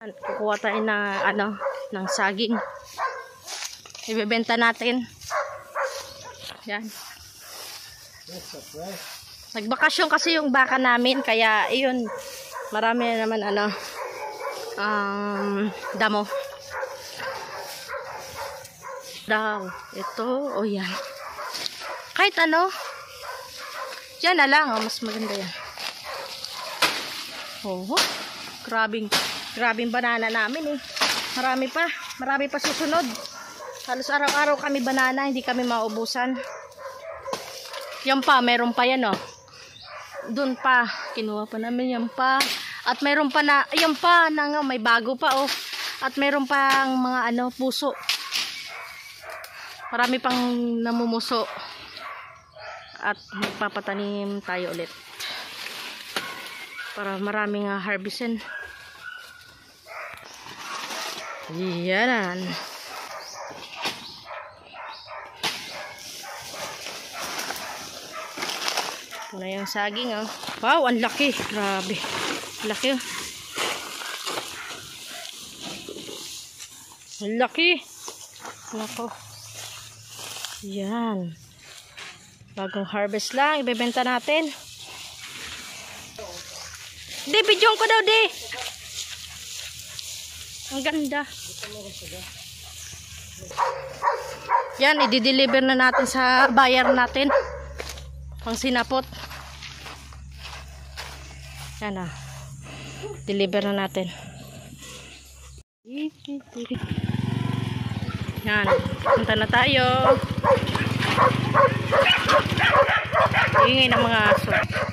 Kukuha tayo ng saging. Ibebenta natin. Yan. Nagbakasyon kasi yung baka namin, kaya iyon, marami na naman damo. Daw, ito, o yan. Kahit yan na lang, mas maganda yan. Oh, grabing banana namin eh. Marami pa susunod. Halos araw-araw kami banana, hindi kami maubusan. Yan pa, meron pa yan Doon pa, kinuha pa namin yan pa. At meron pa yan pa, may bago pa At meron pang mga puso. Marami pang namumuso. At magpapatanim tayo ulit. Para maraming harvestin. Yan. Ito na yung saging Wow, ang laki. Grabe. Laki Ang laki. Nako. Yan. Bagong harvest lang. Ibebenta natin. Di, bidyon ko daw, di. Ang ganda. Yan, i-deliver na natin sa buyer natin. Pang sinapot. Yan deliver na natin. Yan, punta na tayo. Ingay ng mga aso.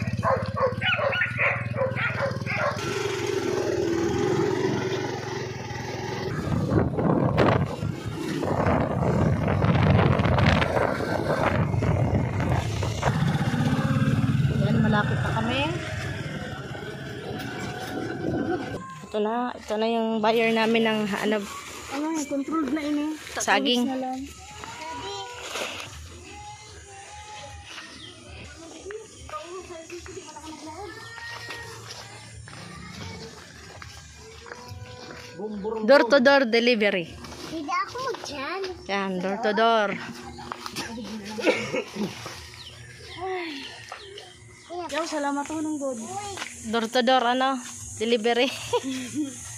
Malapit na kami. Ito na yung buyer namin ng controlled na ini. Saging. Door to door delivery. Hindi ako dyan. Yan, door to door. Yaw, salamat po ng God. Door to door, delivery.